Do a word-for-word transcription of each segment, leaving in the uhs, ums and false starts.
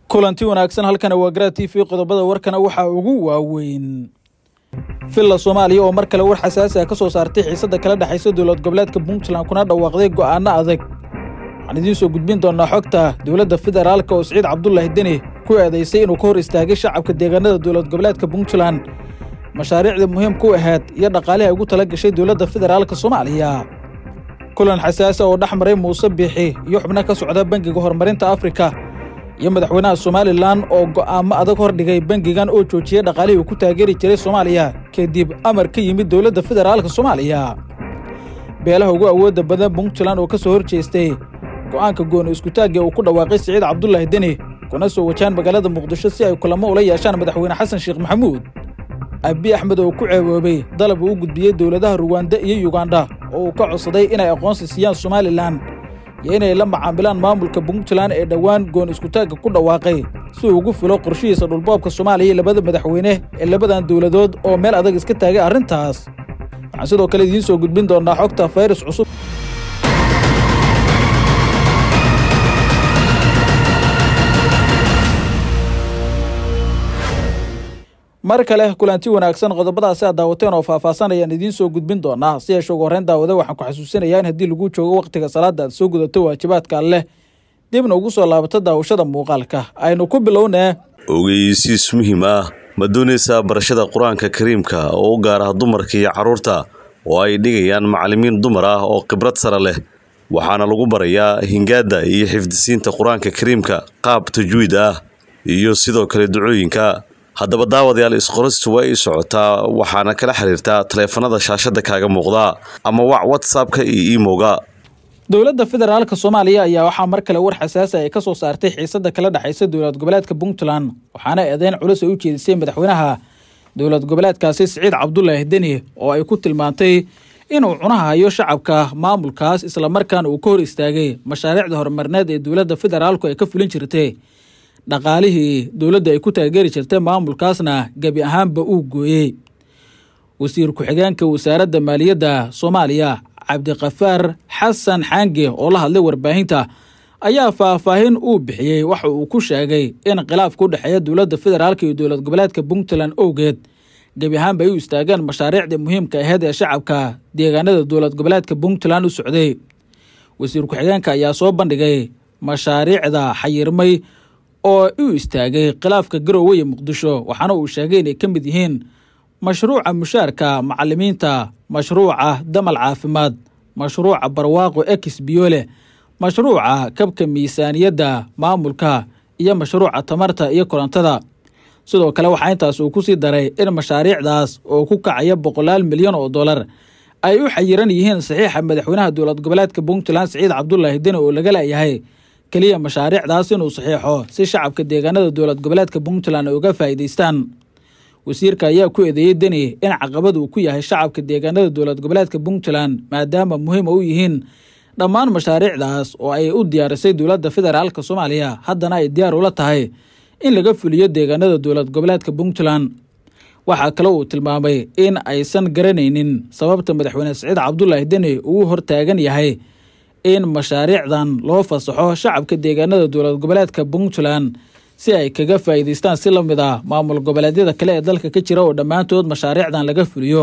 kulanti wanaagsan halkan waa Garaa T V qodobada warkana waxa ugu waaweyn filla Soomaaliya oo mar kale war xasaasi ah ka soo saartay xiisada kala dhaxaysa dawlad goboleedka Puntland kuna dhawaaqday go'aano adag waxaan idin soo gudbin doonaa xogta dawladda federaalka oo Saciid Cabdullaahi Deni ku eedeysay inuu ka hor istaagay shacabka deegaanada dawlad goboleedka Puntland mashaariicda muhiimka u ahayd iyo dhaqaalaha ugu tala gashay dawladda federaalka Soomaaliya kulan xasaasi oo dhaxmaray Muuse Biixi iyo xubnaha ka socda bangiga horumarinta Afrika iyo madaxweynaha Somaliland oo go'aamo adag hor dhigay bangigan oo joojiyay dhaqaalihii ku taageeri jiray Soomaaliya kadib amar ka yimid dawladda federaalka Soomaaliya beelaha ugu awoodda badan Puntland oo ka soo horjeestay go'aanka go'aan isku taagay oo ku dhawaaqay Saciid Cabdullaahi Deni kuna soo wajaan magaalada Muqdisho si ay kulamo ula yeeshaan madaxweyne Xasan Sheekh Maxamuud Abiy Ahmed oo ku ceewoobay dalab uu gudbiyay dawladaha Rwanda iyo Uganda oo ka codsaday inay aqoonsi siiyaan Somaliland iyo inay la macaamilaan maamulka Puntland ee dhawaan go'aan isku taag ku dhawaaqay si uu ugu filo qorshihiisa dhulboobka Soomaaliya labada madaxweyne ee labadan dawladood oo meel adag iska taagay arrintaas waxaan sidoo kale idin soo gudbin doonaa xogta virus cusub mar kale kulanti wanaagsan qodobadaas aad daawateen oo faahfaasanayaan idin soo gudbin doonaa si ay ugu horreyn daawada waxaan ku xasuusinayaa in haddii lagu joogo waqtiga salaada aad soo gudato waajibaadka leh dibna ugu soo laabato daawashada muuqaalka aynu ku bilownaa ogeysiis muhiim ah ma doonaysaa barashada quraanka kariimka oo u gaar ah dumarka iyo carruurta oo ay dhigayaan macallimiin dumar ah oo khibrad sare leh waxaana lagu barayaa hingaada iyo xifdisiinta quraanka kariimka qaab tajwiid ah iyo sidoo kale ducooyinka haddaba daawadayaal isqoristu way socotaa waxaana kala xiriirtaa taleefanada shaashada kaaga muuqda ama wac WhatsApp-ka iyo email-ga dawladda federaalka Soomaaliya ayaa waxa mar kale war xasaasi ah ka soo saartay xiisada kala dhaxaysa dawlad goboleedka Puntland waxaana eedeyn culus u jeedisay madaxweynaha dawlad goboleedkaasi Saciid Cabdullaahi Deni oo ay ku tilmaantay inuu cunahayo shacabka maamulkaas isla markaana uu ka hor istaagay mashaariicda horumarineed ee dawladda federaalku ay ka fulin jirtay dhaqaalihii dawladda ay ku taageeri jirtay maamulkaasna gabi ahaanba uu gooyay wasiir ku-xigeenka wasaaradda maaliyadda Soomaaliya Cabdiqafaar Xasan Xange oo la hadlay warbaahinta ayaa faahfaahin uu bixiyay waxa uu ku sheegay in khilaafku u dhaxeeya dawladda federaalka iyo dawlad goboleedka Puntland awgeed gabi ahaanba ay u istaagaan mashaariicda muhiimka ahayd ee shacabka deegaanada dawlad goboleedka Puntland u socday wasiir ku-xigeenka ayaa soo bandhigay mashaariicda xayirmay oo uu istaagay khilaafka Garowe iyo Muqdisho waxaana uu sheegay inay ka mid yihiin mashruuca mushaarka macallimiinta mashruuca damal caafimaad mashruuca barwaaqo X Biole mashruuca kabka miisaaniyadda maamulka iyo mashruuca tamarta iyo korontada sidoo kale waxa intaas uu ku sii daray in mashaariicdaas oo ku kacaya boqolaal milyan oo dollar ay u xayiran yihiin saxiixa madaxweynaha dawlad goboleedka Puntland Saciid Cabdullaahi Deni oo laga leeyahay kaliya mashaariicdaas inuu saxiixo si shacabka deegaanada dawlad goboleedka Puntland uga faa'iideystaan wasiirka ayaa ku eedeeyay Deni in caqabad uu ku yahay shacabka deegaanada dawlad goboleedka Puntland maadaama muhiim u yihiin dhammaan mashaariicdaas oo ay u diyaarisay dawladda federaalka Soomaaliya haddana ay diyaar u la tahay in laga fuliyo deegaanada dawlad goboleedka Puntland waxa kale uu tilmaamay in aysan garanaynin sababta madaxweyne Saciid Cabdullaahi Deni uu hortaagan yahay in mashaariicdan loo fasaxo shacabka deegaanada dawlad goboleedka Puntland si ay kaga faa'iideystaan si lamid ah maamul goboleedyada kale ee dalka ka jira oo dhamaantood mashaariicdan laga fuliyo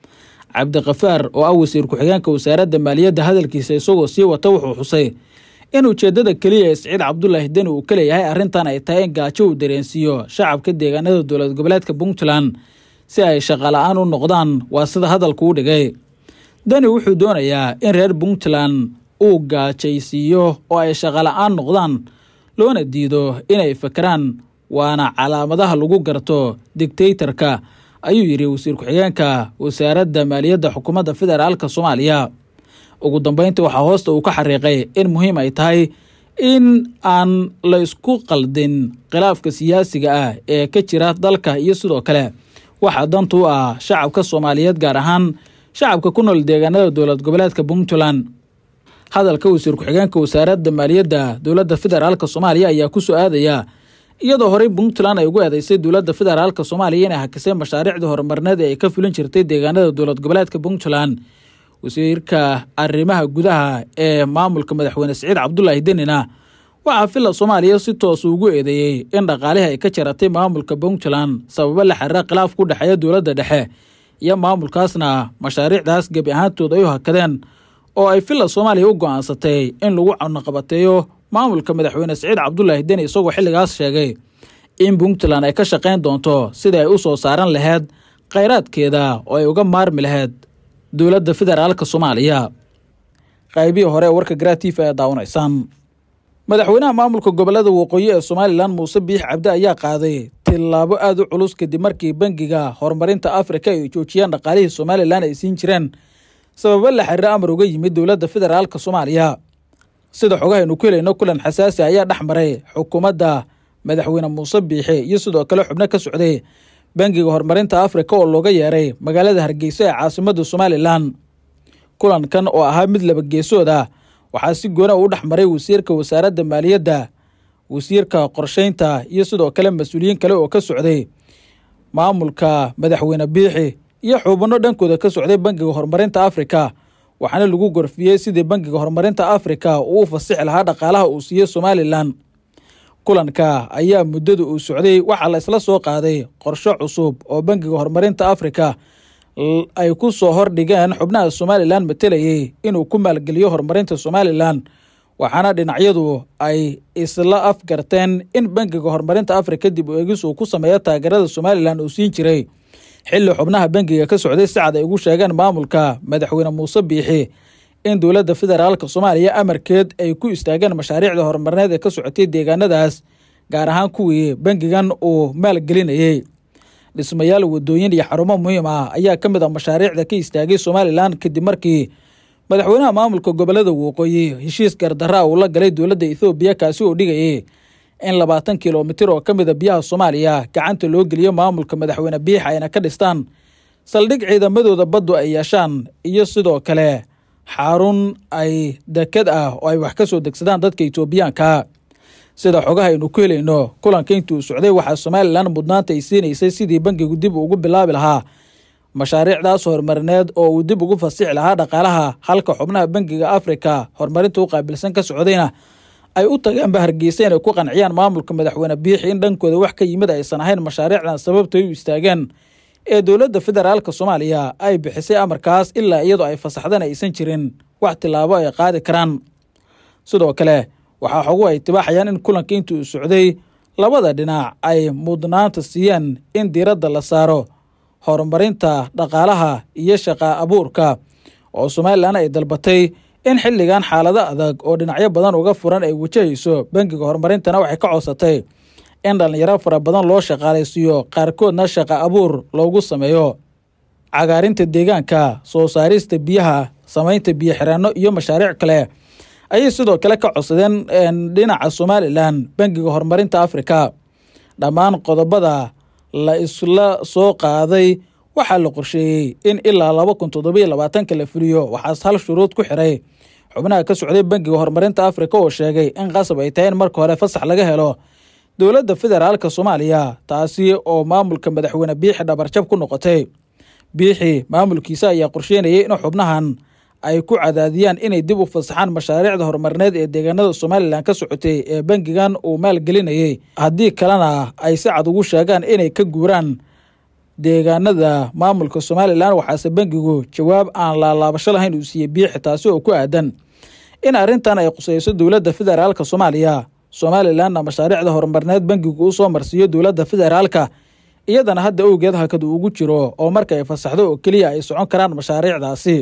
Cabdiqafaar oo ah wasiir ku-xigeenka wasaaradda maaliyadda hadalkiisa isagoo sii wata wuxuu xusay in ujeedada kaliya ee Saciid Cabdullaahi Deni uu ka leeyahay arrintan ay tahay in gaajo uu dareensiiyo shacabka deegaanada dawlad goboleedka Puntland si ay shaqo la'aan u noqdaan waa sida hadalku u dhigay Deni wuxuu doonayaa in reer Puntland uu gaajaysiiyo oo ay shaqo la'aan noqdaan loona diido inay fakaraan waana calaamadaha lagu garto dictatorka ayuu yiri wasiir ku-xigeenka wasaaradda maaliyadda xukuumadda federaalka Soomaaliya ugu dambeyntii waxa hoosta uu ka xariiqay in muhiim ay tahay in aan la isku qaldin khilaafka siyaasiga ah ee ka jira dalka iyo sidoo kale waxa dantu ah shacabka Soomaaliyeed gaar ahaan shacabka ku nool deegaanada dawlad goboleedka Puntland hadalka wasiir ku-xigeenka wasaaradda maaliyadda dawladda federaalka Soomaaliya ayaa ku soo aadaya iyadoo horey Puntland ay ugu eedeysay dawladda federaalka Soomaaliya inay hakisay mashaariicda horumarineed ee ka fulin jirtay deegaanada dawlad goboleedka Puntland wasiirka arrimaha gudaha ee maamulka madaxweyne Saciid Cabdullaahi Denina waxaa filla Soomaaliya si toos ugu eedeeyay in dhaqaalihi ay ka jaratay maamulka Puntland sababo la xiriira khilaaf ku dhaxeeya dowladda dhexe iyo maamulkaasna mashaariicdaas gabi ahaantooda ay u hakadeen oo ay filla Soomaaliya u go'aansatay in lagu cunaqabateeyo maamulka madaxweyne Siciid Cabdullaahi Deni isagoo xilligaas sheegay in Puntland ay ka shaqayn doonto sidii ay u soo saaran lahayd kheyraadkeeda oo ay uga maarmi lahayd dowladda federaalka Soomaaliya. qaybii hore warka Gratifa ee daawanaysan madaxweynaha maamulka gobolada waqooyi ee Somaliland Muuse Biix Cabdi ayaa qaaday tilaabo aad u culus kadib markii bangiga horumarinta Afrika ay joojiyeen dhaqaalihii Somaliland ay siin jireen sababo la xiriira amar uga yimid dowladda federaalka Soomaaliya. sida xogahaynu ku helayno kulan xasaasi ayaa dhaxmaray xukuumadda madaxweyne Muuse Biix iyo sidoo kale xubno ka socday bangiga horumarinta Afrika oo looga yeeray magaalada Hargeysa ee caasimadda Somaliland. kulankan oo ahaa mid laba geesood ah waxaa si gooni u dhaxmaray wasiirka wasaaradda maaliyadda, wasiirka qorsheynta iyo sidoo kale mas'uuliyiin kale oo ka socday maamulka madaxweyne Biix iyo xubno dhankooda ka socday bangiga horumarinta Afrika, waxaana lagu gorfiyay sidii bangiga horumarinta Afrika uu fasax lahaa dhaqaalaha uu siiyay Somaliland. kulanka ayaa muddada uu socday waxa la isla soo qaaday qorshe cusub oo bangiga horumarinta Afrika ay ku soo hordhigeen xubnaha Somaliland matalayay inuu ku maalgeliyo horumarinta Somaliland, waxaana dhinacyadu ay isla afgarteen in bangiga horumarinta Afrika dib u eegis uu ku sameeyo taageerada Somaliland uu siin jiray xilli xubnaha bangiga ka socday si cad ay ugu sheegeen maamulka madaxweyne Muuse Biix in dowladda federaalka Soomaaliya amarkeed ay ku istaageen mashaariicda horumarineed ee ka socotay deegaanadaas, gaar ahaan kuwii bangigan uu maalgelinayay. dhismayaal wadooyin iyo xarumo muhiim ah ayaa ka mid ah mashaariicda ka istaagay Somaliland kadib markii madaxweynaha maamulka gobolada waqooyi heshiis gardarra uu la galay dowladda Ethiopia kaasi oo dhigayay in labaatan kiiloomitir oo ka mid ah biyaha Soomaaliya gacanta loo geliyo maamulka madaxweyne Biix ayna ka dhistaan saldhig ciidamadooda baddu ay yeeshaan iyo sidoo kale xarun ay dekad ah oo ay wax ka soo degsadaan dadka Etoobiyaanka. sida xogahaynu ku helayno kulanka intuu socday waxaa Somaliland mudnaanta ay siinaysay sidii bangigu dib ugu bilaabi lahaa mashaariicdaas horumarineed oo uu dib ugu fasixi lahaa dhaqaalaha, halka xubnaha bangiga Afrika horumarinta u qaabilsan ka socdayna ay u tageen Hargeysa inay ku qanciyaan maamulka madaxweyne Biix in dhankooda wax ka yimid aysan ahayn mashaariicdan sababtay u istaageen ee dowladda federaalka Soomaaliya ay bixisay amarkaas ilaa iyadoo ay fasaxdeen aysan jirin wax tilaabo ay qaadi karaan. sidoo kale waxaa xogu ay tibaaxayaan in kulanka intuu socday labada dhinac ay mudnaanta siiyeen in diiradda la saaro horumarinta dhaqaalaha iyo shaqo abuurka oo Somaliland ay dalbatay in xilligan xaalado adag oo dhinacyo badan uga furan ay wajahayso. bangiga horumarintana waxay ka codsatay in dhalinyaro fara badan loo shaqaalaysiiyo, qaarkoodna shaqo abuur loogu sameeyo. cagaarinta deegaanka, soo saarista biyaha, samaynta biyo xiraano iyo mashaariic kale ayay sidoo kale ka codsadeen dhinaca Somaliland bangiga horumarinta Afrika. dhammaan qodobada la isla soo qaaday waxaa la qorsheeyay in ilaa laba kun toddoba iyo labaatan la fuliyo, waxaas hal shuruud ku xiray xubnaha ka socday bangiga horumarinta Afrika oo sheegay in qasab ay tahay in marka hore fasax laga helo dowladda federaalka Soomaaliya, taasi oo maamulka madaxweyne Biix dhabarjab ku noqotay. Biix maamulkiisa ayaa qorsheynayay in xubnahan ay ku cadaadiyaan inay dib u fasaxaan mashaariicda horumarineed ee deegaanada Somaliland ka socotay ee bangigan uu maalgelinayay, haddii kalena ay si cad ugu sheegaan inay ka guuraan deegaanada maamulka Somaliland. waxaase bangigu jawaab aan laalaabasho lahayn uu siiyey Biix, taasi oo ku aadan in arrintan ay qusayso dowladda federaalka Soomaaliya. Somalilandna mashaariicda horumarineed bangigu u soo marsiiyo dowladda federaalka, iyadana hadda awgeed hakad ugu jiro oo marka ay fasaxdo oo keliya ay socon karaan mashaariicdaasi.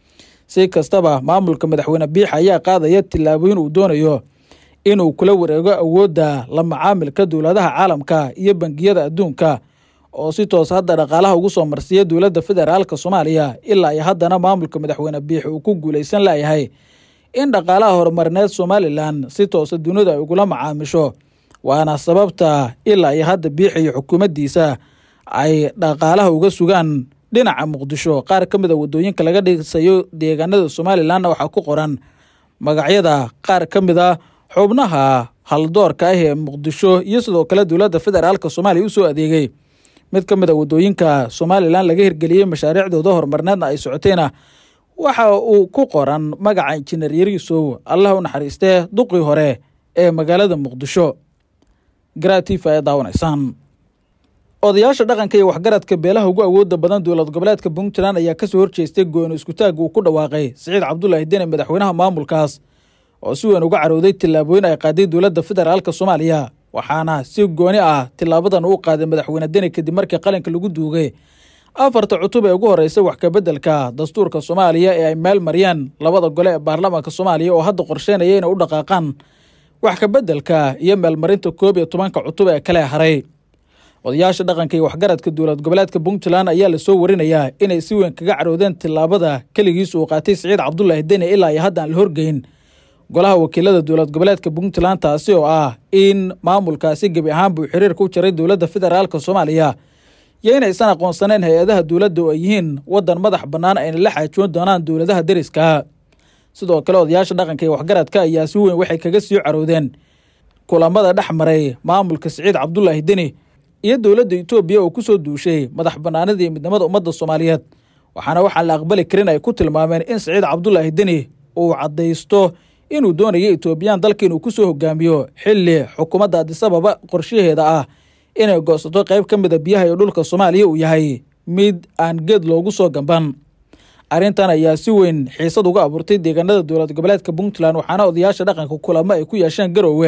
si kastaba maamulka madaxweyne Biix ayaa qaadaya tilaabooyin uu doonayo inuu kula wareego awoodda la macaamilka dowladaha caalamka iyo bangiyada adduunka oo si toos hadda dhaqaalaha ugu soo marsiiya dowladda federaalka Soomaaliya. ilaa iyo haddana maamulka madaxweyne Biix uu ku guuleysan layahay in dhaqaalaha horumarineed Somaliland si toos dunida ay ugula macaamisho, waana sababta ilaa iyo hadda Biix iyo xukuumaddiisa ay dhaqaalaha uga sugaan dhinaca Muqdisho. qaar ka mid ah wadooyinka laga dhisayo deegaanada Somaliland waxaa ku qoran magacyada qaar ka mid ah xubnaha haldoorka ah ee Muqdisho iyo sidoo kale dowladda federaalka Soomaaliya u soo adeegay. mid ka mid ah wadooyinka Somaliland laga hirgeliyay mashaariicdooda horumarineedna ay socotayna waxa uu ku qoran magaca injineer Yariisow, Allah u naxariistee duqii hore ee magaalada muqdisho. garaatiif ay daawanaysaan. odayaasha dhaqanka iyo waxgaradka beelaha ugu awooda badan dowlad goboleedka Puntland ayaa ka soo horjeestay go'aan isku taag uu ku dhawaaqay Siciid Cabdullaahi Deni madaxweynaha maamulkaas oo si weyn uga carooday tillaabooyin ay qaaday dowladda federaalka Soomaaliya, waxaana si gooni ah tilaabadan uu qaaday madaxweyne Deni kadib markii qalinka lagu duugay afarta cutub ee ugu horeysay wax ka beddelka dastuurka Soomaaliya ee ay meel mariyeen labada gole ee baarlamaanka Soomaaliya oo hadda qorsheynaya inay u dhaqaaqaan wax ka beddelka iyo meel marinta koob iyo tobanka cutub ee kale haray. odayaasha dhaqanka iyo waxgaradka dowlad goboleedka Puntland ayaa la soo warinayaa inay si weyn kaga caroodeen tilaabada kaligiis uu qaatay Siciid Cabdullaahi Deni ilaa iyo hadda aan la horgeyn golaha wakiilada dowlad goboleedka Puntland, taasi oo ah in maamulkaasi gebi ahaan buu xiriir ku jiray dowladda federaalka Soomaaliya iyo inaysan aqoonsaneen hay-adaha dowladda oo ay yihiin wadan madax bannaan ayna la xaajoon doonaan dowladaha deriska. sidoo kale odayaasha dhaqanka iyo waxgaradka ayaa si weyn waxay kaga sii caroodeen kulamada dhex maray maamulka Siciid Cabdullaahi Deni iyo dowladda Itoobiya oo ku soo duushay madax bannaanida iyo midnimada ummadda Soomaaliyeed, waxaana waxaan la aqbali karin ay ku tilmaameen in Siciid Cabdullaahi Deni uu cadaysto inuu doonayo Itoobiyaan dalka inuu ku soo hogaamiyo xilli xukuumadda Addis Ababa qorshaheeda ah inay goosato qayb ka mid ah biyaha iyo dhulka Soomaaliya uu yahay mid aan geed loogu soo gamban. arrintan ayaa si weyn xiisad uga abuurtay deegaanada dowlad goboleedka Puntland, waxaana odayaasha dhaqanka kulamo ay ku yeesheen Garowe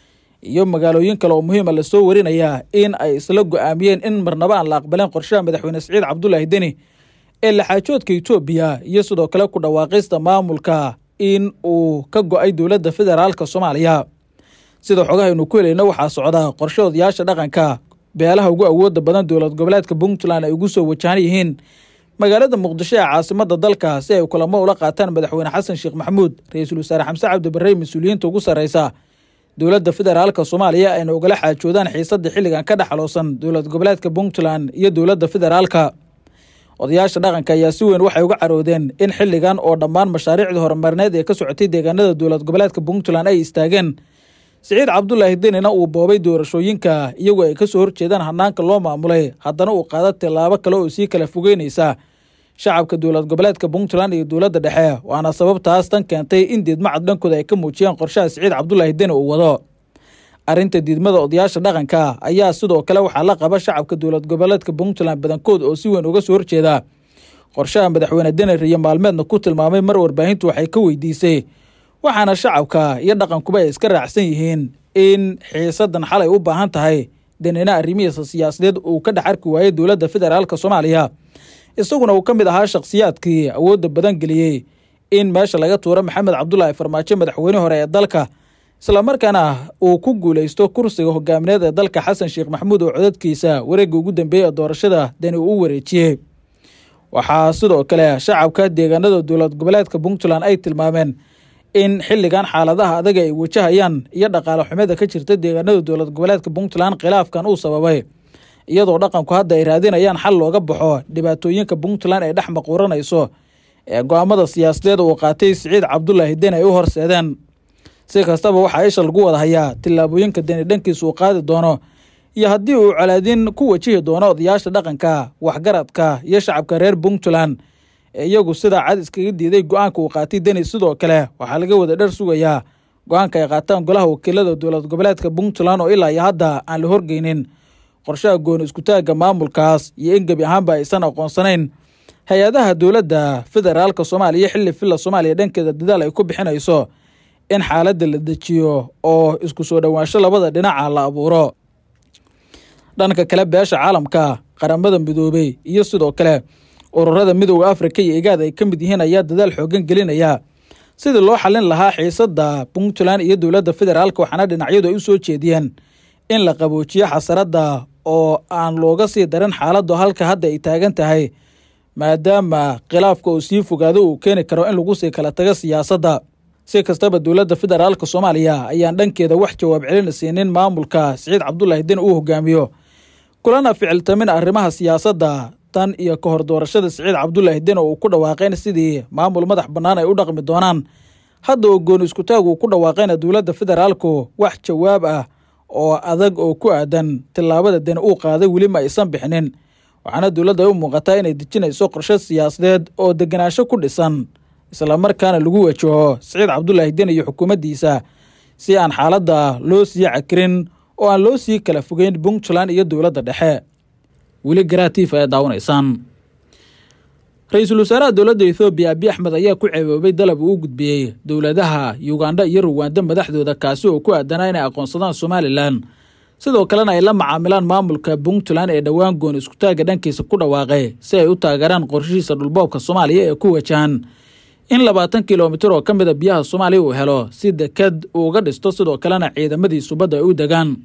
iyo magaalooyin kale oo muhiim ah la soo warinayaa in ay isla go'aamiyeen in marnaba aan la aqbalin qorshaha madaxweyne Siciid Cabdullaahi Deni ee la xaajoodka Itoobiya iyo sidoo kale ku dhawaaqista maamulka in uu ka go'ay dowladda federaalka Soomaaliya. sida xogahaynu ku helayno waxaa socda qorshe odayaasha dhaqanka beelaha ugu awooda badan dowlad goboleedka Puntland ay ugu soo wajahan yihiin magaalada Muqdisho ee caasimadda dalka si ay kulamo ula qaataan madaxweyne Xasan Sheekh Maxamuud, ra'iisul wasaare Xamse Cabdi Barre, mas'uuliyiinta ugu sareysa dowladda federaalka Soomaaliya ayna ugala xaajoodaan xiisadda xilligan ka dhaxaloosan dowlad goboleedka Puntland iyo dowladda federaalka. odayaasha dhaqanka ayaa si weyn waxay uga caroodeen in xilligan oo dhammaan mashaariicda horumarineed ee ka socotay deegaanada dowlad goboleedka Puntland ay istaageen, Siciid Cabdullaahi Denina uu boobay doorashooyinka iyagoo ay ka soo horjeedaan hanaanka loo maamulay, haddana uu qaado tilaabo kale oo sii kala fogeynaysa shacabka dowlad goboleedka Puntland iyo dowladda dhexe, waana sababtaas tan keentay in diidmacad dhankooda ay ka muujiyaan qorshaha Siciid Cabdullaahi Deni uu wado. arrinta diidmada odayaasha dhaqanka ayaa sidoo kale waxaa la qaba shacabka dowlad goboleedka Puntland badankood oo si weyn uga soo horjeeda qorshaha madaxweyne Deni iyo maalmeedna ku tilmaamay mar warbaahintu waxay ka weydiisay, waxaana shacabka iyo dhaqankuba ay iska raacsan yihiin in xiisadan xalay u baahan tahay Denina arrimihiisa siyaasadeed uu ka dhex arki waayay dowladda federaalka Soomaaliya, isaguna uu ka mid ahaa shakhsiyaadkii awoodda badan geliyey in meesha laga tuuro Maxamed Cabdullaahi Farmaajo madaxweyne hore ee dalka, isla markaana uu ku guuleysto kursiga hogaamineed ee dalka Xasan Sheekh Maxamuud oo codadkiisa wareegga ugu dambeeyay doorashada Deni uu wareejiyey. waxaa sidoo kale shacabka deegaanada dowlad goboleedka Puntland ay tilmaameen in xilligan xaaladaha adag ay wajahayaan iyo dhaqaale xumida ka jirta deegaanada dowlad goboleedka Puntland khilaafkan uu sababay, iyadoo dhaqanku hadda ay raadinayaan xal looga baxo dhibaatooyinka Puntland ay dhex maquuranayso ee go'aamada siyaasadeed uu qaatay Siciid Cabdullaahi Deni ay u horseedeen. si kastaba waxaa isha lagu wada hayaa tillaabooyinka Deni dhankiisa uu qaadi doono iyo haddii uu colaadin ku wajihi doono odayaasha dhaqanka, waxgaradka iyo shacabka reer Puntland ee iyagu sida cad iskaga diiday go'aanka uu qaatay Deni. sidoo kale waxaa laga wada dhar sugayaa go'aanka ay qaataan golaha wakiilada dowlad goboleedka Puntland oo ilaa iyo hadda aan la horgeynin qorshaha gooni isku taagga maamulkaas iyo in gebi ahaanba aysan aqoonsanayn hay-adaha dowladda federaalka Soomaaliya xilli filla Soomaaliya dhankeeda dadaal ay ku bixinayso in xaaladda la dejiyo oo isku soo dhawaansho labada dhinaca la abuuro. dhanka kale beesha caalamka, qaramada midoobay iyo sidoo kale ururada midowga Afrika iyo IGAD ay ka mid yihiin ayaa dadaal xoogan gelinaya sidii loo xalin lahaa xiisadda Puntland iyo dowladda federaalka, waxaana dhinacyadu ay u soo jeediyeen in la qaboojiyo xasaradda oo aan looga sii darin xaaladdu halka hadda ay taagan tahay, maadaama khilaafka uu sii fogaado uu keeni karo in lagu sii kala tago siyaasadda. si kastaba dowladda federaalka Soomaaliya ayaan dhankeeda wax jawaab celin siinin maamulka Siciid Cabdullaahi Deni uu hogaamiyo, kulana ficiltamin arrimaha siyaasadda tan iyo ka hor doorashada Siciid Cabdullaahi Deni uu ku dhawaaqeen sidii maamul madax bannaan ay u dhaqmi doonaan. hadda oo gooni isku taag uu ku dhawaaqayna dowladda federaalku wax jawaab ah oo adag oo ku aadan tillaabada Deni uu qaaday weli ma aysan bixinin, waxaana dowladda ay u muuqataa inay dejinayso qorshe siyaasadeed oo deganaansho ku dhisan isla markaana lagu wajaho Siciid Cabdullaahi Deni iyo xukuumaddiisa si aan xaaladda loo sii cakirin oo aan loo sii kala fogeyn Puntland iyo dowladda dhexe. weli garaatiif ay daawanaysaan. Ra'iisul Wasaaraha Dowladda Ethiopia Abiy Ahmed ayaa ku ceeboobay dalab uu gudbiyay dowladaha Uganda iyo Rwanda madaxdooda kaasi oo ku aadanaa inay aqoonsadaan Somaliland, sidoo kalena ay la macaamilaan maamulka Puntland ee dhawaan goon isku taaga dhankiisa ku dhawaaqay si ay u taageeraan qorshihiisa dhulboobka Soomaaliya ee ku wajahan in labaatan kiiloomitir oo ka mid ah biyaha Soomaaliya uu helo si dekad uu uga dhisto, sidoo kalena ciidamadiisu badda ay u degaan.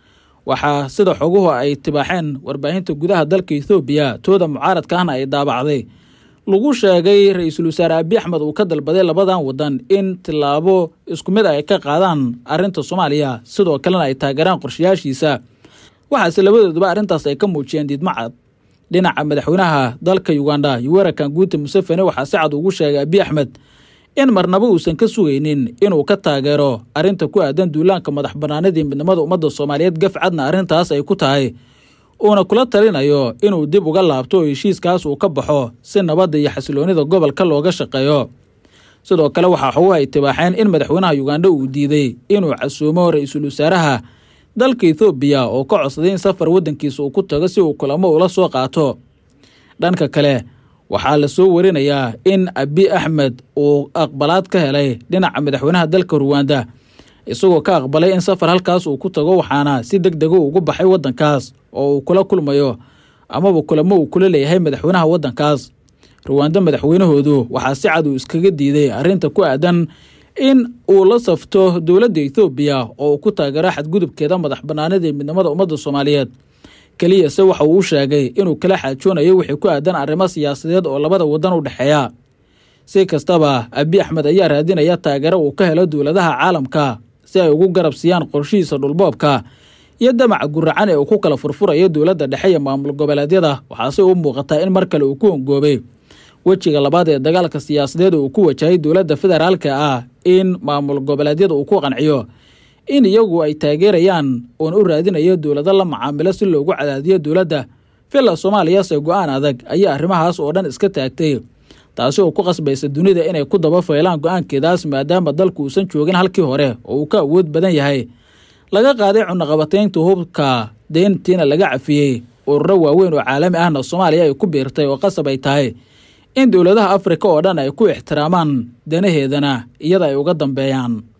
waxaa sida xoguhu ay tibaaxeen warbaahinta gudaha dalka Ethiopia tooda mucaaradka ahna ay daabacday lagu sheegay Ra'iisul Wasaare Abiy Ahmed uu ka dalbaday labadan wadan in tilaabo isku mid ay ka qaadaan arrinta Soomaaliya, sidoo kalena ay taageeraan qorshayaashiisa. waxaase labadooduba arrintaas ay ka muujiyeen diidmacad. dhinaca madaxweynaha dalka Uganda Yoweri Kaguta Museveni waxaa si cad ugu sheegay Abiy Ahmed in marnaba uusan ka sugaynin inuu ka taageero arrinta ku aadan duulaanka madax banaanida midnimada ummadda Soomaaliyeed. gafcadna arrintaas ay ku tahay, uuna kula talinayo inuu dib uga laabto heshiiskaas uu ka baxo si nabadda iyo xasiloonida gobolka looga shaqeeyo. sidoo kale waxaa xoguhu ay tibaaxeen in madaxweynaha Uganda uu diiday inuu casuumo Ra'iisul Wasaaraha dalka Ethiopia oo ka codsaday in safar wadankiisa uu ku tago si uu kulamo ula soo qaato. dhanka kale waxaa la soo warinayaa in Abiy Ahmed uu aqbalaad ka helay dhinaca madaxweynaha dalka Rwanda, isagoo ka aqbalay in safar halkaas uu ku tago, waxaana si degdeg ah ugu baxay wadankaas oo uu kula kulmayo amaba kulamo uu kula leeyahay madaxweynaha wadankaas. Rwanda madaxweynahoodu waxaa si cad uu iskaga diiday arrinta ku aadan in uu la safto dowladda Ethiopia oo ku taageero xadgudubkeeda madax banaanida midnimada ummadda Soomaaliyeed. kaliya se waxa uu sheegay inuu kala xaajoonayo wixii ku aadan arrimo siyaasadeed oo labada wadan u dhaxeeya. si kastaba Abiy Ahmed ayaa raadinaya taageero uu ka helo dowladaha caalamka si ay ugu garab siiyaan qorshihiisa dhulboobka iyo damaca guracan ee uu ku kala furfurayo dowladda dhexe iyo maamul goboleedyada. waxaase u muuqataa in mar kale uu ku ongoobay wejiga labaad ee dagaalka siyaasadeed uu ku wajahay dowladda federaalka ah, in maamul goboleedyada uu ku qanciyo in iyagu ay taageerayaan oon u raadinayo dowlado la macaamilo si loogu cadaadiyo dowladda. Filla Soomaaliya se go'aan adag ayaa arrimahaas oo dhan iska taagtay, taasi oo ku qasbaysa dunida inay ku daba faylaan go'aankeedaas maadaama dalku uusan joogin halkii hore oo uu ka awood badan yahay. laga qaaday cunaqabataynta hubka, deyntiina laga cafiyey, ururo waaweyn oo caalami ahna Soomaaliya ay ku biirtay oo qasab ay tahay in dowladaha Afrika oo dhan ay ku ixtiraamaan danaheedana iyada ay uga dambeeyaan.